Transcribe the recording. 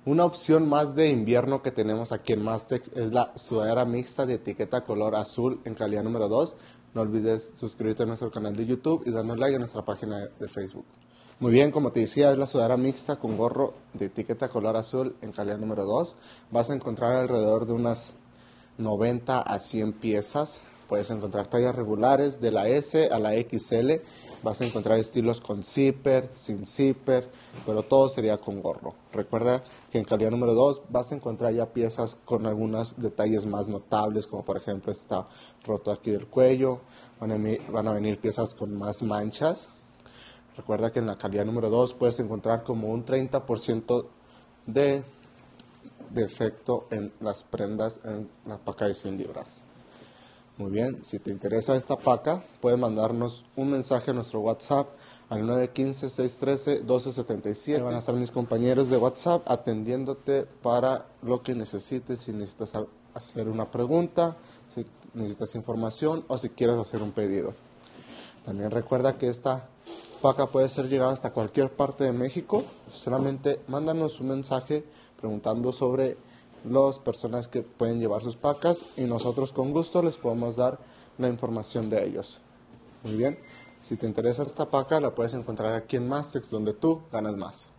Una opción más de invierno que tenemos aquí en Mastex es la sudadera mixta de etiqueta color azul en calidad número 2. No olvides suscribirte a nuestro canal de YouTube y darnos like a nuestra página de Facebook. Muy bien, como te decía, es la sudadera mixta con gorro de etiqueta color azul en calidad número 2. Vas a encontrar alrededor de unas 90 a 100 piezas. Puedes encontrar tallas regulares de la S a la XL. Vas a encontrar estilos con zipper, sin zipper, pero todo sería con gorro. Recuerda que en calidad número 2 vas a encontrar ya piezas con algunos detalles más notables, como por ejemplo está roto aquí del cuello. Van a venir piezas con más manchas. Recuerda que en la calidad número 2 puedes encontrar como un 30% de defecto en las prendas en la paca de 100 libras. Muy bien, si te interesa esta paca, puedes mandarnos un mensaje a nuestro WhatsApp al 915-613-1277. Van a estar mis compañeros de WhatsApp atendiéndote para lo que necesites, si necesitas hacer una pregunta, si necesitas información o si quieres hacer un pedido. También recuerda que esta paca puede ser llegada hasta cualquier parte de México. Solamente mándanos un mensaje preguntando sobre las personas que pueden llevar sus pacas y nosotros con gusto les podemos dar la información de ellos. Muy bien, si te interesa esta paca la puedes encontrar aquí en Mastex, donde tú ganas más.